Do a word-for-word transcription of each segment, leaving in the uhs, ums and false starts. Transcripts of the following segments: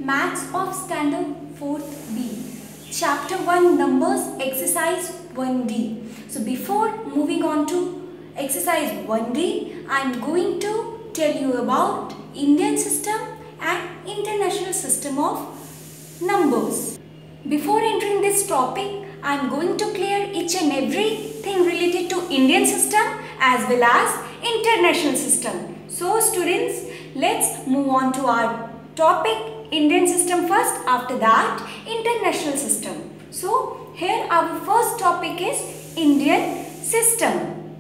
Maths of Standard fourth B, Chapter one, Numbers, Exercise one D. So before moving on to Exercise one D, I am going to tell you about Indian system and international system of numbers. Before entering this topic, I am going to clear each and everything related to Indian system as well as international system. So students, let's move on to our topic Indian system first, after that international system. So here our first topic is Indian system.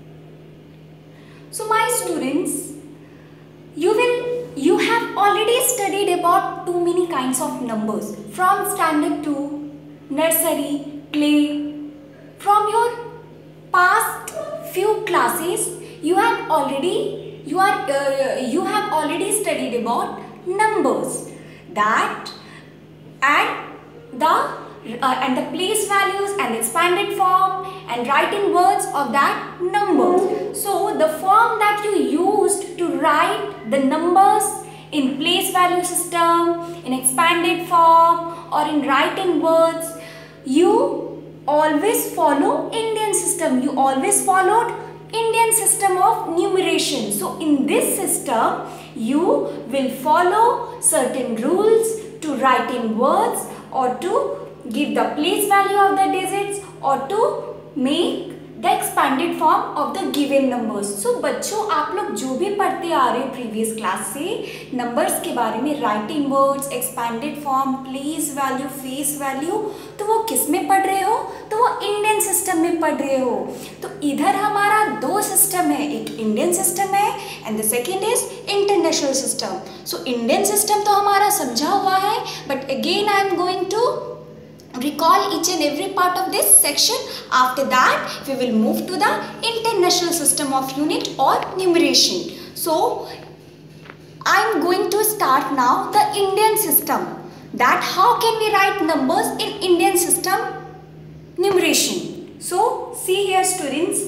So my students, you will you have already studied about too many kinds of numbers from standard two, nursery, play. From your past few classes, you have already you are uh, you have already studied about numbers, that and the uh, and the place values and expanded form and writing words of that numbers. So the form that you used to write the numbers in place value system, in expanded form or in writing words, you always follow Indian system. You always followed Indian system of numeration. So in this system, you will follow certain rules to write in words or to give the place value of the digits or to make the expanded form of the given numbers. So बच्चों, आप लोग जो भी पढ़ते आ रहे हो previous class से numbers के बारे में, writing words, expanded form, place value, face value, तो वो किस में पढ़ रहे हो? तो वो इंडियन सिस्टम में पढ़ रहे हो. तो इधर हमारा दो सिस्टम है, एक इंडियन सिस्टम है and the second is international system. So Indian system तो हमारा समझा हुआ है, but again I am going to recall each and every part of this section. After that, we will move to the international system of unit or numeration. So, I am going to start now the Indian system. That how can we write numbers in Indian system numeration? So, see here students,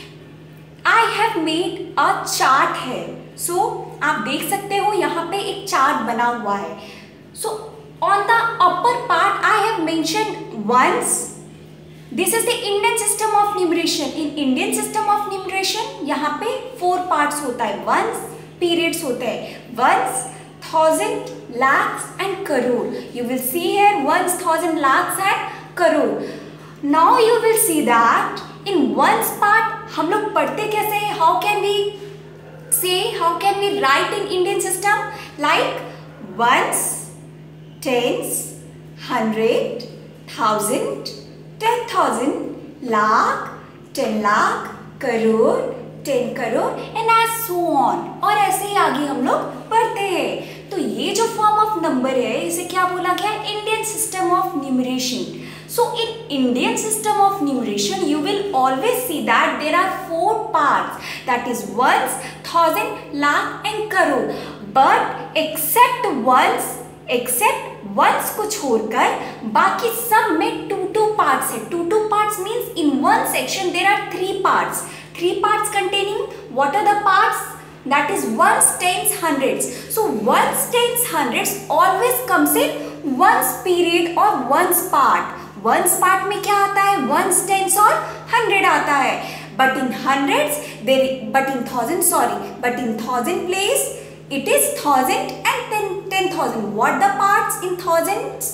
I have made a chart here. So, आप देख सकते हो यहाँ पे एक chart बना हुआ है. So, on the upper part, I have mentioned ones. This is the Indian system of numeration. In Indian system of numeration, यहाँ पे four parts होता है. Ones, periods होते हैं. Ones, thousand, lakhs and crore. You will see here ones, thousand, lakhs and crore. Now you will see that in ones part हम लोग पढ़ते कैसे हैं? How can we say? How can we write in Indian system? Like ones, tens, hundred, thousand, ten thousand, lakh, ten lakh, crore, ten crore and as so on. और ऐसे ही आगे हम लोग पढ़ते हैं. तो ये जो फॉर्म ऑफ नंबर है, इसे क्या बोला गया? Indian system of numeration. So in Indian system of numeration, you will always see that there are four parts, that is ones, thousand, lakh and crore. But except ones, except ones को छोड़कर बाकी सब में two two parts है. Two two parts means in one section there are three parts. Three parts containing what are the parts? That is ones, tens, hundreds. So ones, tens, hundreds always comes in ones period और ones part. Ones part में क्या आता है? Once, tense और hundred आता है. But in hundreds there but in thousand sorry but in thousand place it is thousand and ten ten thousand. What the parts in thousands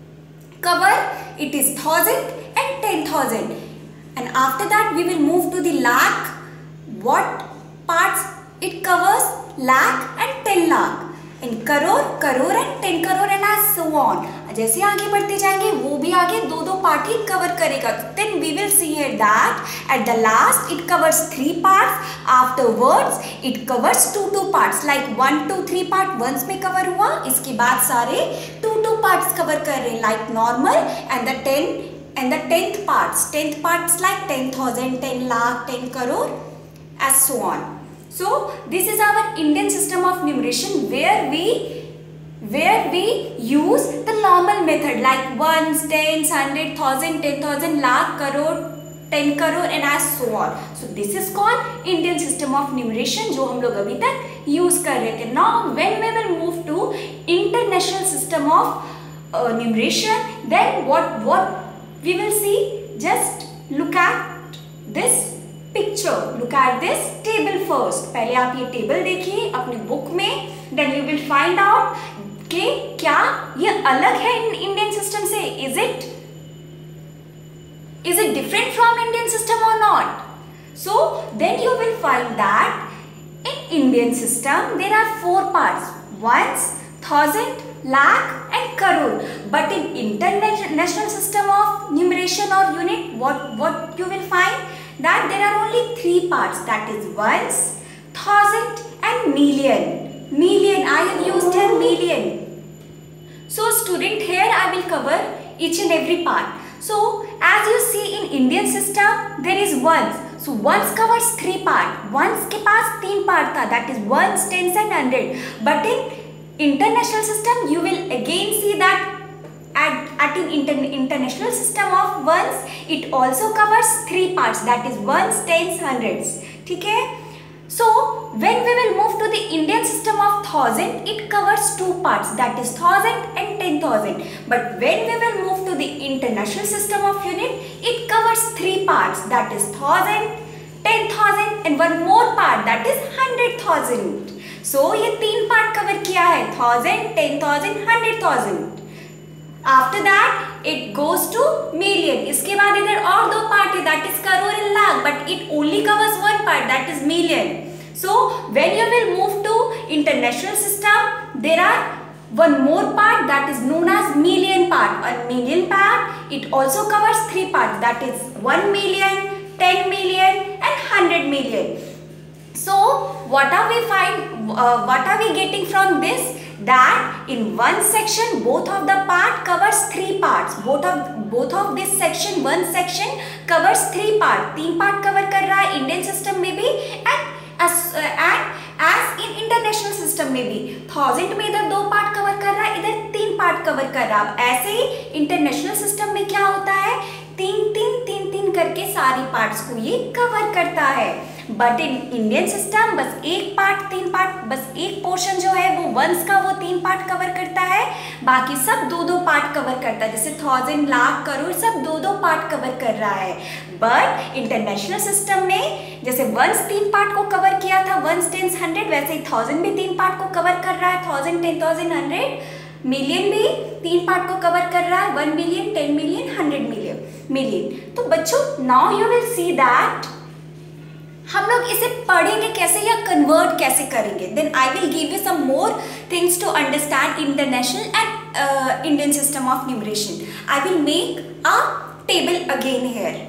cover? It is thousand and ten thousand. And after that we will move to the lakh. What parts it covers? Lakh and ten lakh. And crore, crore and ten crore and as so on. जैसे आगे बढ़ते जाएंगे वो भी आगे दो दो part ही कवर करेगा. Then we will see here that at the last it covers three parts. Afterwards it covers two two parts. Like one two three part ones में कवर हुआ, इसके बाद सारे two two parts कवर कर रहे हैं. Like normal and the ten and the tenth parts. Tenth parts like ten thousand, ten lakh, ten crore, as so on. So this is our Indian system of numeration where we where we use the normal method like ones, tens, hundred, thousand, ten thousand, lakh, crore, ten crore and as so on. So this is called Indian system of numeration जो हम लोग अभी तक use कर रहे थे. Now when we will move to international system system of uh, numeration, then what what we will see? Just look at this picture, look at this table first. पहले आप ये टेबल देखिए अपनी बुक में, then you will find out कि क्या ये अलग है इंडियन सिस्टम से? Is it is it different from Indian system or not? So then you will find that in Indian system there are four parts: ones, thousand, lakh and crore. But in international system of numeration or unit, what what you will find that there are only three parts, that is ones, thousand and million. Million, I have used here million. So student, here I will cover each and every part. So as you see in Indian system there is ones. So ones covers three part. Ones के पास तीन part था, that is ones, tens and hundred. But in international system you will again see that at, at an inter, international system of ones it also covers three parts, that is ones, tens, hundreds. ठीक है? So when we will move to the Indian system of thousand, it covers two parts, that is thousand and ten thousand. But when we will move to the international system of unit, it covers three parts, that is thousand, ten thousand and one more part, that is hundred thousand. So ये तीन part cover किया है, thousand, ten thousand, hundred thousand. After that it goes to million. इसके बाद इधर और दो part है, that is crore and lakh, but it only covers one part, that is million. So when you will move to international system, there are one more part, that is known as million part. A million part it also covers three parts, that is one million, ten million and one hundred million. So what are we find? Uh, what are we getting from this? That in one section both of the part covers three parts. Both of both of this section, one section covers three part. तीन part cover कर रहा है Indian system में भी and as uh, and as in international system में भी. Thousand में इधर दो part cover कर रहा है, इधर तीन part cover कर रहा है. ऐसे ही international system में क्या होता है? तीन तीन तीन तीन करके सारी parts को ये cover करता है. बट इन इंडियन सिस्टम बस एक पार्ट तीन पार्ट, बस एक पोर्शन जो है वो वंस का वो तीन पार्ट कवर करता है, बाकी सब दो दो पार्ट कवर करता है. जैसे थाउजेंड, लाख, करोड़ सब दो दो पार्ट कवर कर रहा है. बट इंटरनेशनल सिस्टम में जैसे वंस तीन पार्ट को कवर किया था, वंस, टेंस, हंड्रेड, वैसे ही थाउजेंड भी तीन पार्ट को कवर कर रहा है, thousand, ten thousand, hundred. Million भी तीन पार्ट को कवर कर रहा है, one million, ten million, hundred million million तो बच्चों now you will see that हम लोग इसे पढ़ेंगे कैसे या कन्वर्ट कैसे करेंगे. Then I will give you some more things to understand international and Indian system of numeration. I will make a table again here.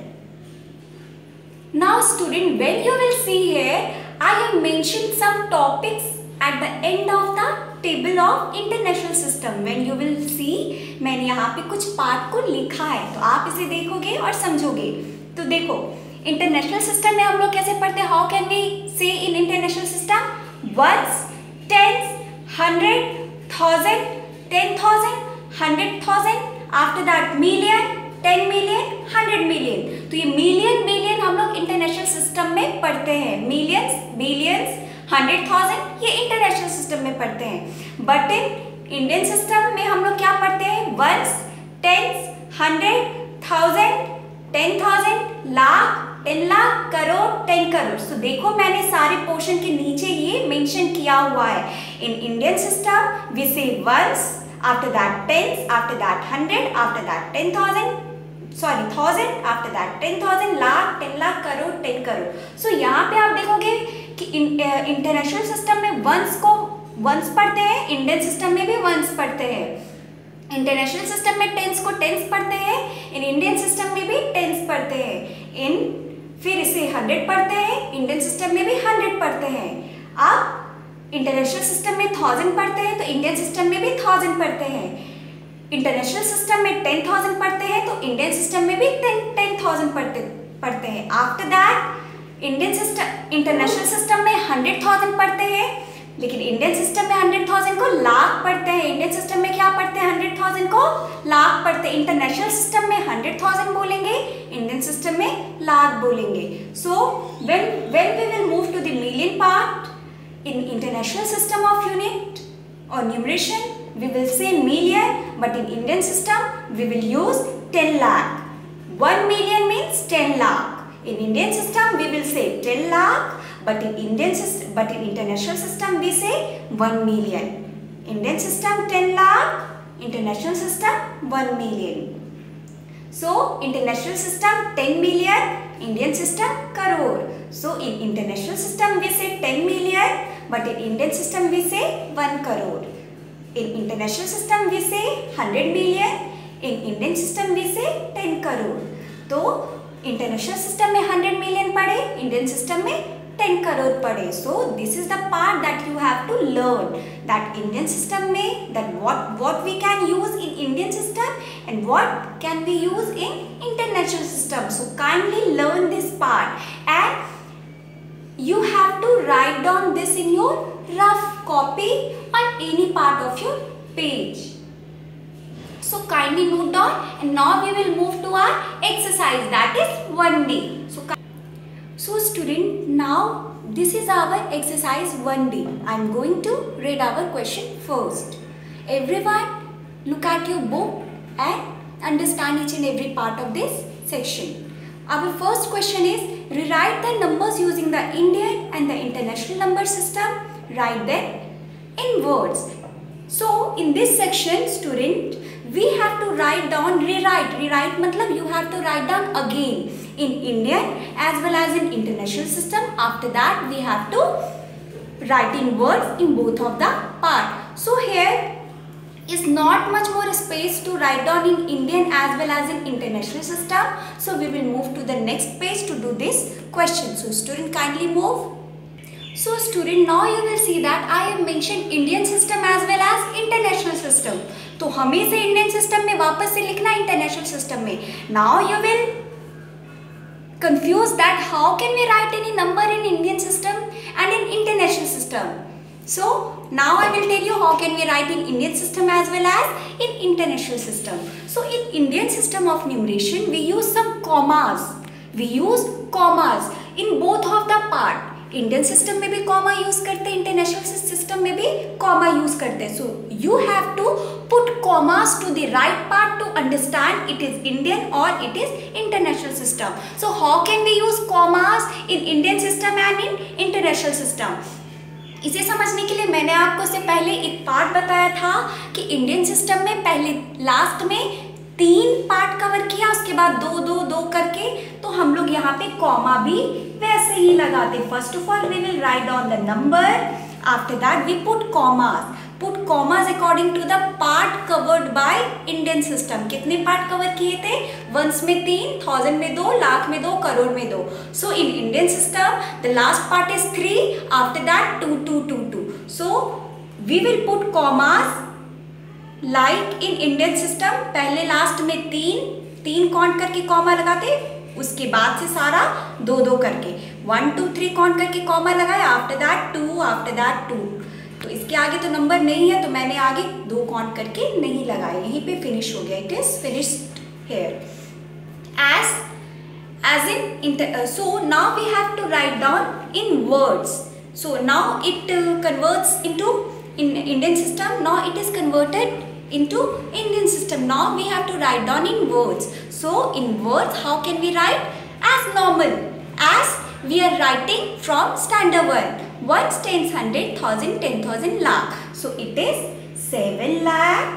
Now student, when you will see here I have mentioned some topics at the end of the table of international system. When you will see, मैंने यहाँ पे कुछ part को लिखा है, तो आप इसे देखोगे और समझोगे. तो देखो इंटरनेशनल सिस्टम में हम लोग कैसे पढ़ते हैं? How can we say in international system? Ones, tens, hundred, thousand, ten thousand, hundred thousand, after that million, ten million, hundred million. तो ये मिलियन मिलियन हम लोग इंटरनेशनल सिस्टम में पढ़ते हैं. मिलियंस, बिलियंस, हंड्रेड थाउजेंड ये इंटरनेशनल सिस्टम में पढ़ते हैं. बट इन इंडियन सिस्टम में हम लोग क्या पढ़ते हैं? Ones, tens, hundred, thousand, ten thousand, lakh, ten lakh, crore, ten crore. So देखो मैंने सारे पोर्शन के नीचे ये मेंशन किया हुआ है. In Indian system we say ones, after that tens, after that hundred, after that ten thousand, sorry thousand, after that ten thousand, lakh, ten lakh, crore, ten crore. So यहाँ पे आप देखोगे कि इंटरनेशनल सिस्टम में वंस को वंस पढ़ते हैं, इंडियन सिस्टम में भी वंस पढ़ते हैं. इंटरनेशनल सिस्टम में टेंस को टेंस पढ़ते हैं, इन इंडियन सिस्टम में भी टेंस पढ़ते हैं. इन फिर इसे हंड्रेड पढ़ते हैं, इंडियन सिस्टम में भी हंड्रेड पढ़ते हैं. अब इंटरनेशनल सिस्टम में थाउजेंड पढ़ते हैं तो इंडियन सिस्टम में भी थाउजेंड पढ़ते हैं. इंटरनेशनल सिस्टम में टेन थाउजेंड पढ़ते हैं तो इंडियन सिस्टम में भी टेन टेन थाउजेंड पढ़ते पढ़ते हैं. After that Indian system international system में हंड्रेड थाउजेंड पढ़ते हैं, लेकिन इंडियन सिस्टम में हंड्रेड थाउजेंड को लाख पढ़ते हैं. इंडियन सिस्टम में क्या पढ़ते हैं? हंड्रेड थाउजेंड को लाख पढ़ते हैं. इंटरनेशनल सिस्टम में हंड्रेड थाउजेंड बोलेंगे, इंडियन सिस्टम में लाख बोलेंगे. So when when we will move to the million part in international system of unit और numeration, we will say million, but in Indian system we will use ten lakh. one million means ten lakh. In Indian system we will say ten lakh, but in Indian system, but in international system we say one million. Indian system ten lakh, international system one million. So international system ten million, Indian system crore. So in international system we say ten million, but in Indian system we say one crore. In international system we say one hundred million, in Indian system we say ten crore. तो international system में one hundred million पढ़े, Indian system में ten crore पढ़े. So this is the part that you have to learn, that Indian system में that what what we can use in Indian system and what can we use in international system. So kindly learn this part and you have to write down this in your rough copy on any part of your page. So kindly note down, and now we will move to our exercise, that is one D. So, so student, now this is our exercise one D. I am going to read our question first. Everyone look at your book and understand each and every part of this section. Our first question is, rewrite the numbers using the Indian and the international number system. Write them in words. So in this section, student, we have to write down, rewrite, rewrite matlab you have to write down again in Indian as well as in international system. After that we have to write in words in both of the part. So here is not much more space to write down in Indian as well as in international system. So we will move to the next page to do this question. So student, kindly move. So student, now you will see that I have mentioned Indian system as well as international system. तो हमें से Indian system में वापस से लिखना international system में. Now you will confuse that how can we write any number in Indian system and in international system. So now I will tell you how can we write in Indian system as well as in international system. So in Indian system of numeration we use some commas. We use commas in both of the part. Indian system में भी comma use करते हैं, international system में भी comma use करते हैं. So you have to put commas to the right part to understand it is Indian or it is international system. So how can we use commas in Indian system and in international system? इसे समझने के लिए मैंने आपको से पहले एक part बताया था कि इंडियन सिस्टम में पहले लास्ट में तीन पार्ट कवर किया, उसके बाद दो दो दो करके, तो हम लोग यहाँ पे कॉमा भी वैसे ही लगाते. First of all we will write down the number, after that we put commas. Put commas according to the part covered by Indian system. कितने पार्ट कवर किए थे? वंस में तीन, थाउजेंड में दो, लाख में दो, करोड़ में दो. So in Indian system, the last part is three. After that, two, two, two, two. So we will put commas like in Indian system. पहले लास्ट में तीन, तीन काउंट करके कॉमा लगाते, उसके बाद से सारा दो दो करके वन टू थ्री काउंट करके कॉमा लगाया. After that two, after that two. तो इसके आगे तो नंबर नहीं है, तो मैंने आगे दो काउंट करके नहीं लगाए, यहीं पे फिनिश हो गया. It is finished here as as in. So now we have to write down in words. So now it converts into in Indian system. Now it is converted into Indian system. Now we have to write down in words. So in words, how can we write? As normal, as we are writing from standard one. Ones, tens, hundred, thousand, ten thousand, lakh. So it is seven lakh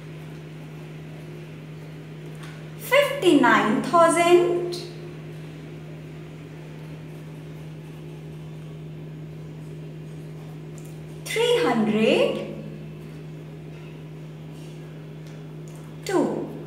fifty-nine thousand three hundred two.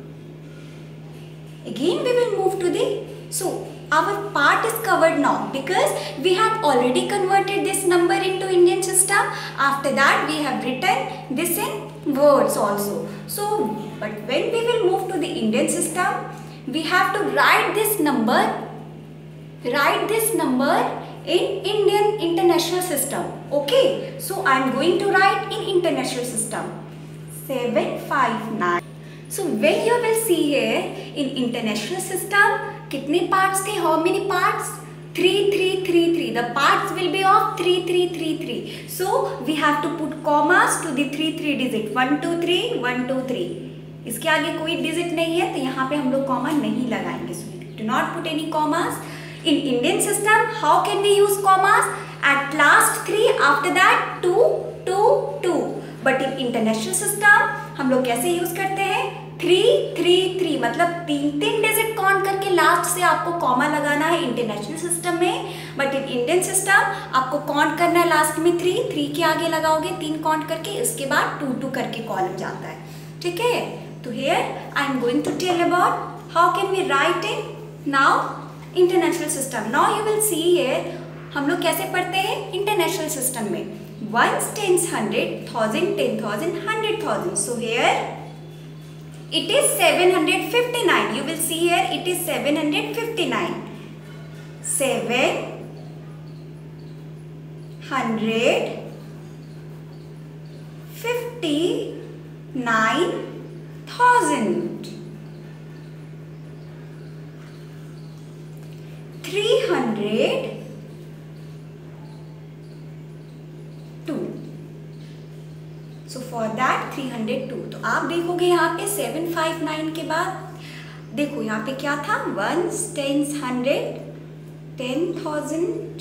Again we will move to the, so our part is covered now because we have already converted this number into Indian system. After that we have written this in words also. So but when we will move to the Indian system, we have to write this number, write this number in Indian international system. Okay, so I am going to write in international system seven five nine. So when you will see here in international system, कितने parts थे? How many parts? three three three three. The parts will be of three three three three. So we have to put commas to the three three digit. one two three one two three. इसके आगे कोई digit नहीं है तो यहाँ पे हम लोग कॉमा नहीं लगाएंगे. So do not put any commas. In Indian system, how can we use commas? At last three, after that two two two. But in international system हम लोग कैसे यूज करते हैं? थ्री थ्री थ्री, मतलब तीन तीन डिजिट काउंट करके last से आपको कॉमा लगाना है इंटरनेशनल सिस्टम में. बट इन इंडियन सिस्टम आपको काउंट करना है लास्ट में थ्री, थ्री के आगे लगाओगे तीन काउंट करके, इसके बाद टू टू करके कॉलम जाता है. ठीक है. तो here I am going to tell about how can we write in now international system. Now you will see here हम लोग कैसे पढ़ते हैं इंटरनेशनल सिस्टम में. Ones, tens, hundred, thousand, ten thousand, hundred thousand. So here it is seven hundred fifty-nine. You will see here it is seven hundred fifty-nine. seven hundred fifty-nine thousand. three hundred two. So for that three hundred two. तो आप देखोगे यहाँ पे seven five nine के बाद देखो यहाँ पे क्या था, ones, tens, hundred, ten thousand,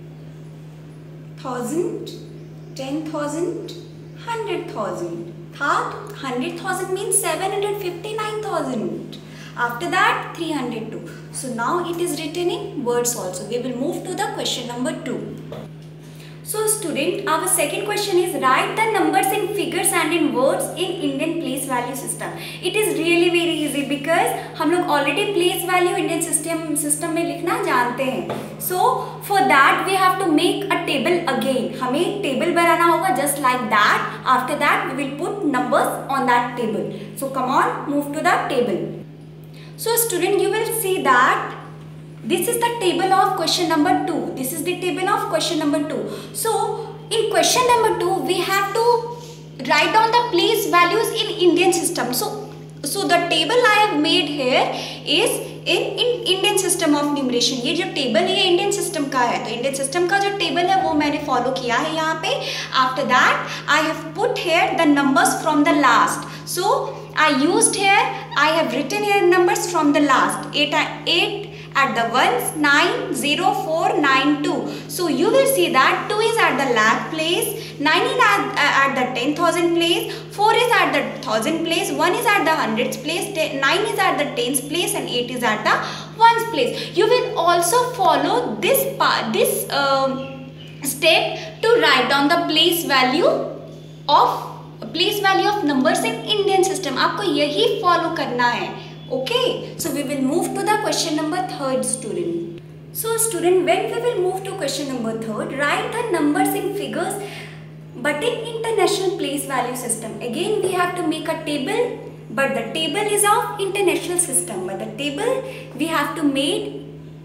thousand, ten thousand, hundred thousand था. hundred thousand means seven hundred fifty-nine thousand. After that three hundred two. So now it is written in words also. We will move to the question number two. So student, our second question is write the numbers in figures and in words in Indian place value system. It is really very easy because हम लोग already place value Indian system system में लिखना जानते हैं. So for that we have to make a table again. हमें एक table बनाना होगा just like that. After that we will put numbers on that table. So come on, move to the table. So student, you will see that this is the table of question number two. This is the table of question number two. So in question number two we have to write down the place values in Indian system. So so the table I have made here is in in Indian system of numeration. ये जो table है ये Indian system का है. तो Indian system का जो table है वो मैंने follow किया है यहाँ पे. After that I have put here the numbers from the last. So I used here, I have written here numbers from the last. eight eight at the ones, nine, zero, four, nine, two. So you will see that two is at the lakh place, nine is at, uh, at the ten thousand place, four is at the thousand place, one is at the hundreds place, nine is at the tens place, and eight is at the ones place. You will also follow this part, this um, step to write down the place value of place value of numbers in Indian system. आपको यही follow करना है. Okay, so we will move to the question number third, student. So student, when we will move to question number third, write the numbers in figures but in international place value system. Again we have to make a table, but the table is of international system, but the table we have to make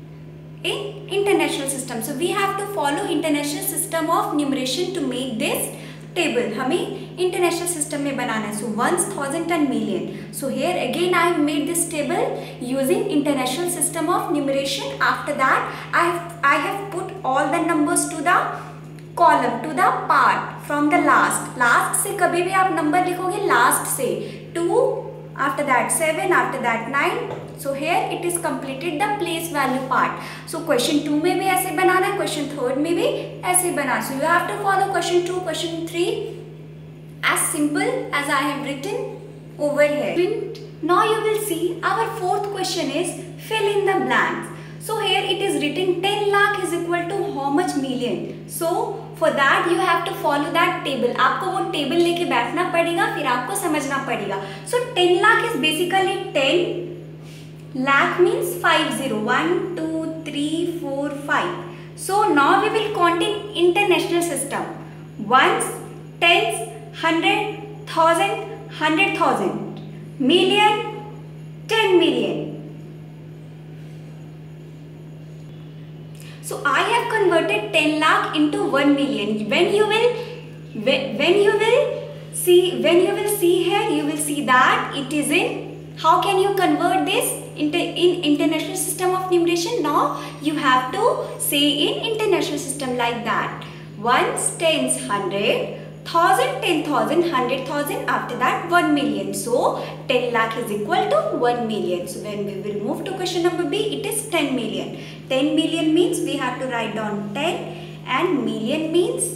in international system. So we have to follow international system of numeration to make this table. हमें international system में बनाना है. So ones, thousand and million. So here again I have made this table using international system of numeration. After that I have I have put all the numbers to the column, to the part from the last. Last से कभी भी आप number लिखोगे last से. two, after that seven, after that nine. So here it is completed the place value part. So question two में भी ऐसे बनाना है, question third में भी ऐसे बना. So you have to follow question two, question three as simple as I have written over here. Now you will see our fourth question is fill in the blanks. So here it is written ten lakh is equal to how much million. So for that you have to follow that table. आपको वो table लेके बैठना पड़ेगा, फिर आपको समझना पड़ेगा. So ten lakh is basically ten. Lakh means five zero. one, two, three, four, five. So now we will count in international system. Ones, tens, hundred, thousand, hundred thousand, million, ten million. So I have converted ten lakh into one million. When you will, when you will see, when you will see here, you will see that it is in How can you convert this into in international system of numeration? Now you have to say in international system like that. Ones, tens, hundred, thousand, ten thousand, hundred thousand. After that, one million. So ten lakh is equal to one million. So when we will move to question number B, it is ten million. ten million means we have to write down ten, and million means.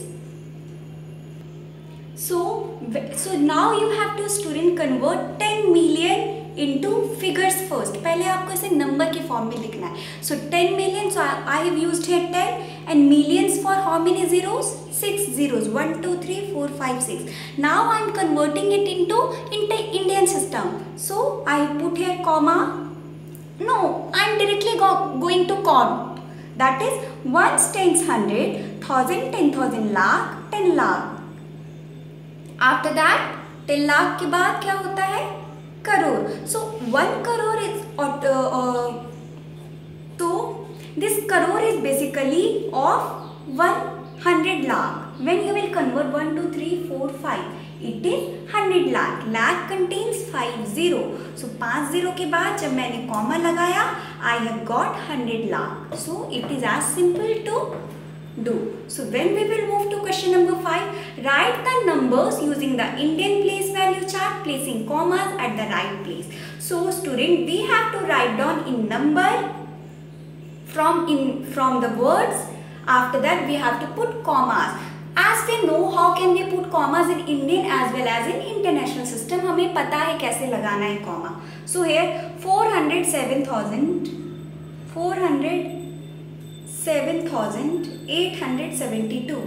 So so now you have to student convert ten million into figures first. पहले आपको इसे number के form में लिखना है. So ten million, so I have used here ten, and millions for how many zeros? Six zeros. One, two, three, four, five, six. Now I am converting it into into Indian system. So I put here comma. No, I am directly go, going to count. That is ones, tens, hundred, thousand, ten thousand, lakh, ten lakh. After that, ten lakh के बाद क्या होता है? Crore. So one crore is uh, uh, so this crore is basically of one hundred lakh. When you will convert one, two, three, four, five, it is hundred lakh. Lakh contains five zero. So पाँच zero के बाद जब मैंने comma लगाया, I have got hundred lakh. So it is as simple to do. So when we will move to question number five, write the numbers using the Indian place value chart, placing commas at the right place. So student, we have to write down in number from in from the words. After that we have to put commas. As we know how can we put commas in Indian as well as in international system, हमें पता है कैसे लगाना है comma. So here four hundred seven thousand four hundred seven thousand eight hundred seventy-two.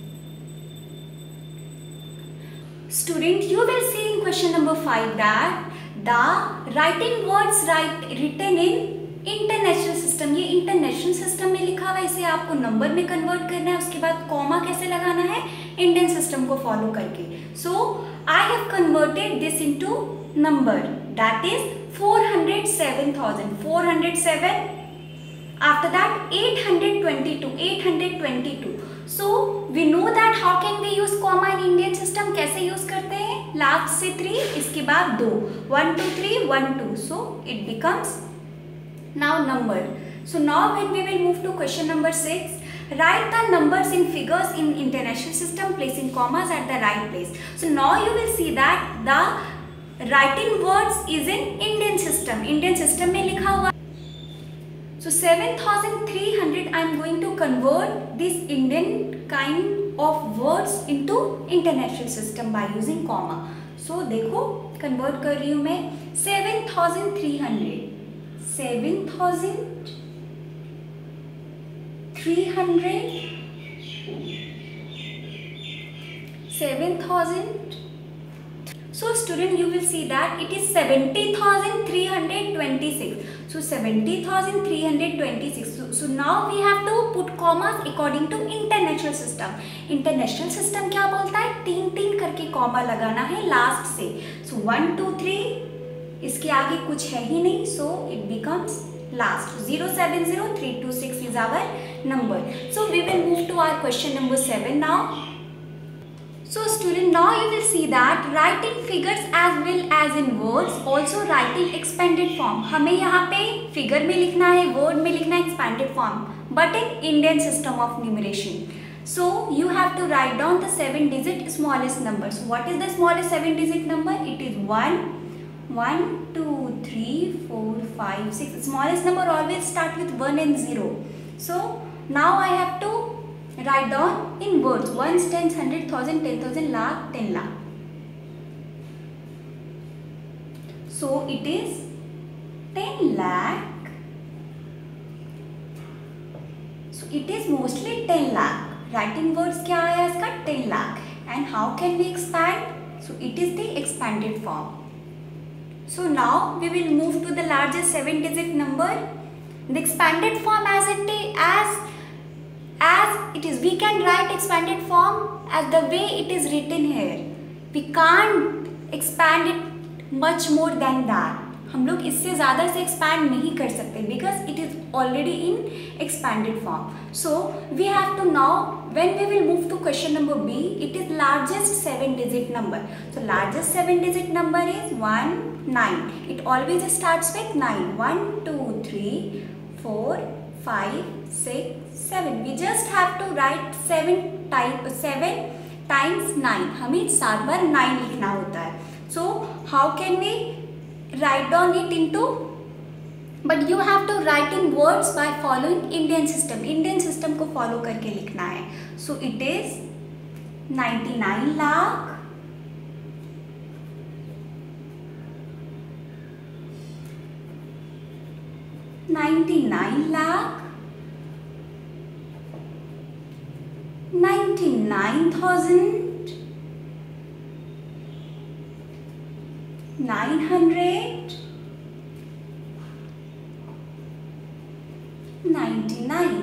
Student, you will see in question number five that the writing words write written in international system. ये international system में लिखा हुआ है, इसे आपको number में convert करना है. उसके बाद कॉमा कैसे लगाना है? इंडियन सिस्टम को फॉलो करके. So I have converted this into number, that is four hundred seven thousand four hundred seven. After that eight hundred twenty-two eight hundred twenty-two. So we know that how can we use comma in Indian system. कैसे use करते हैं? Last से three, इसके बाद दो. one two three one two. So it becomes now number. So now when we will move to question number six, write the numbers in figures in international system, placing commas at the right place. So now you will see that the writing words is in Indian system. Indian system में लिखा हुआ. So seven thousand three hundred I am going to convert this Indian kind of words into international system by using comma. So देखो convert कर रही हूँ मैं. seven thousand three hundred seven thousand three hundred seven thousand. So student, you will see that it is seventy thousand three hundred twenty-six. So seventy thousand three hundred twenty-six. So, so now we have to put commas according to international system. International system क्या बोलता है? तीन तीन करके comma लगाना है last से. So one two three, इसके आगे कुछ है ही नहीं. So it becomes last. zero seven zero three two six is our number. So we will move to our question number seven now. So student, now you will see that writing figures as well as in words, also writing expanded form. हमें यहाँ पे figure में लिखना है, word में लिखना है expanded form, but in Indian system of numeration. So you have to write down the seven digit smallest number. So what is the smallest seven digit number? It is one, one, two, three, four, five, six. Smallest number always start with one and zero. So now I have to write down in words. Ones, tens, hundred, thousand, ten thousand, lakh, ten lakh. So it is ten lakh. So it is mostly ten lakh. Writing words क्या आया इसका? ten lakh. And how can we expand? So it is the expanded form. So now we will move to the largest seven digit number. The expanded form as it as as it is, we can write expanded form as the way it is written here. We can't expand it much more than that. हम लोग इससे ज़्यादा से expand नहीं कर सकते because it is already in expanded form. So we have to now when we will move to question number B, it is largest seven digit number. So largest seven digit number is one, nine. It always starts with nine. one, two, three, four, five, six, seven. We just have to write seven type seven times nine. हमें सात बार nine लिखना होता है. So how can we write down it into? But you have to write in words by following Indian system. Indian system को follow करके लिखना है. So it is ninety-nine lakh ninety-nine lakh ninety-nine thousand nine hundred ninety-nine.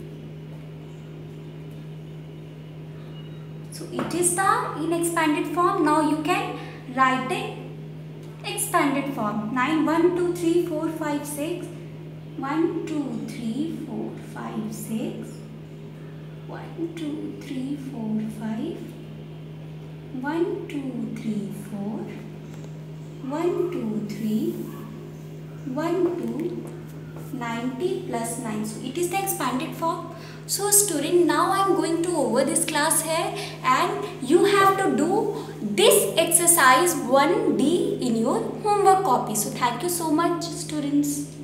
So it is the in expanded form. Now you can write it expanded form. nine, one, two, three, four, five, six. one, two, three, four, five, six. one, two, three, four, five. one, two, three, four. one, two, three. one, two. ninety plus nine. So it is the expanded form. So student, now I am going to over this class here and you have to do this exercise one D in your homework copy. So thank you so much students.